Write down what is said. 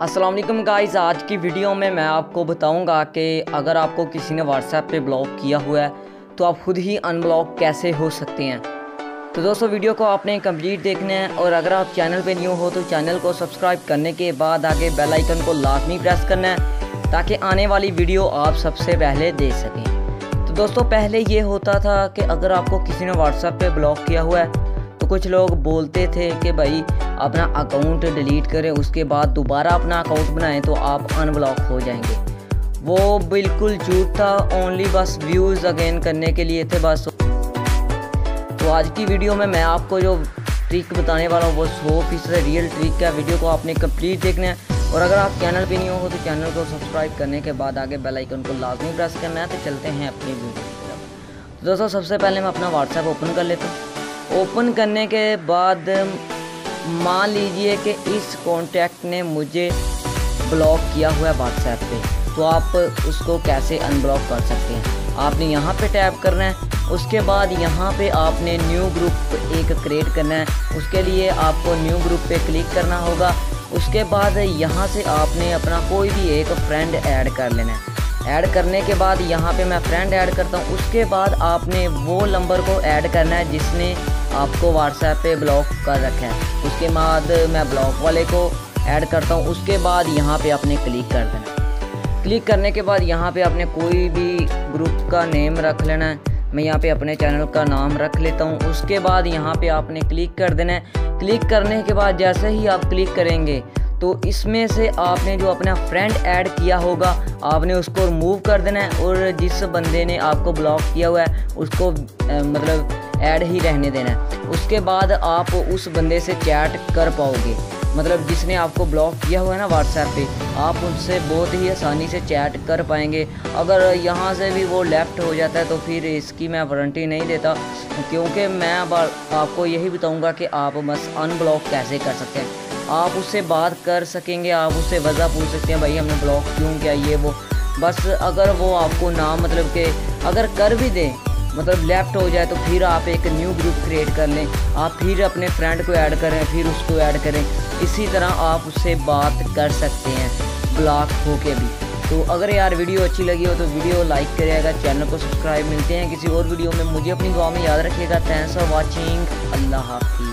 अस्सलाम वालेकुम गाइस, आज की वीडियो में मैं आपको बताऊंगा कि अगर आपको किसी ने व्हाट्सएप पे ब्लॉक किया हुआ है तो आप खुद ही अनब्लॉक कैसे हो सकते हैं। तो दोस्तों वीडियो को आपने कंप्लीट देखना है और अगर आप चैनल पे न्यू हो तो चैनल को सब्सक्राइब करने के बाद आगे बेल आइकन को लाजमी प्रेस करना है ताकि आने वाली वीडियो आप सबसे पहले देख सकें। तो दोस्तों पहले ये होता था कि अगर आपको किसी ने व्हाट्सएप पे ब्लॉक किया हुआ है तो कुछ लोग बोलते थे कि भाई अपना अकाउंट डिलीट करें, उसके बाद दोबारा अपना अकाउंट बनाएं तो आप अनब्लॉक हो जाएंगे। वो बिल्कुल झूठ था, ओनली बस व्यूज़ अगेन करने के लिए थे बस। तो आज की वीडियो में मैं आपको जो ट्रिक बताने वाला हूँ वो 100% रियल ट्रिक है। वीडियो को आपने कंप्लीट देखना है और अगर आप चैनल पे नहीं हो तो चैनल को सब्सक्राइब करने के बाद आगे बेल आइकन को लाजमी प्रेस करना है। तो चलते हैं अपनी वीडियो की तरफ। तो दोस्तों सबसे पहले मैं अपना व्हाट्सएप ओपन कर लेता हूँ। ओपन करने के बाद मान लीजिए कि इस कॉन्टैक्ट ने मुझे ब्लॉक किया हुआ है व्हाट्सएप पे, तो आप उसको कैसे अनब्लॉक कर सकते हैं। आपने यहाँ पे टैप करना है, उसके बाद यहाँ पे आपने न्यू ग्रुप एक क्रिएट करना है। उसके लिए आपको न्यू ग्रुप पे क्लिक करना होगा। उसके बाद यहाँ से आपने अपना कोई भी एक फ्रेंड ऐड कर लेना है। ऐड करने के बाद यहाँ पे मैं फ्रेंड ऐड करता हूँ। उसके बाद आपने वो नंबर को ऐड करना है जिसने आपको व्हाट्सएप पे ब्लॉक कर रखा है। उसके बाद मैं ब्लॉक वाले को ऐड करता हूँ। उसके बाद यहाँ पे आपने क्लिक कर देना। क्लिक करने के बाद यहाँ पे आपने कोई भी ग्रुप का नेम रख लेना है। मैं यहाँ पे अपने चैनल का नाम रख लेता हूँ। उसके बाद यहाँ पे आपने क्लिक कर देना है। क्लिक करने के बाद जैसे ही आप क्लिक करेंगे तो इसमें से आपने जो अपना फ्रेंड ऐड किया होगा आपने उसको रिमूव कर देना है और जिस बंदे ने आपको ब्लॉक किया हुआ है उसको मतलब ऐड ही रहने देना है। उसके बाद आप उस बंदे से चैट कर पाओगे, मतलब जिसने आपको ब्लॉक किया हुआ है ना व्हाट्सएप पे, आप उनसे बहुत ही आसानी से चैट कर पाएंगे। अगर यहाँ से भी वो लेफ़्ट हो जाता है तो फिर इसकी मैं वारंटी नहीं देता, क्योंकि मैं आपको यही बताऊँगा कि आप बस अनब्लॉक कैसे कर सकते हैं। आप उससे बात कर सकेंगे, आप उससे वजह पूछ सकते हैं भाई हमने ब्लॉक क्यों किया ये वो। बस अगर वो आपको ना मतलब कि अगर कर भी दें मतलब लेफ़्ट हो जाए तो फिर आप एक न्यू ग्रुप क्रिएट कर लें, आप फिर अपने फ्रेंड को ऐड करें, फिर उसको ऐड करें। इसी तरह आप उससे बात कर सकते हैं ब्लॉक हो के भी। तो अगर यार वीडियो अच्छी लगी हो तो वीडियो लाइक करिएगा, चैनल को सब्सक्राइब। मिलते हैं किसी और वीडियो में, मुझे अपनी दुआ में याद रखिएगा। Thanks for watching. अल्लाह हाफिज़।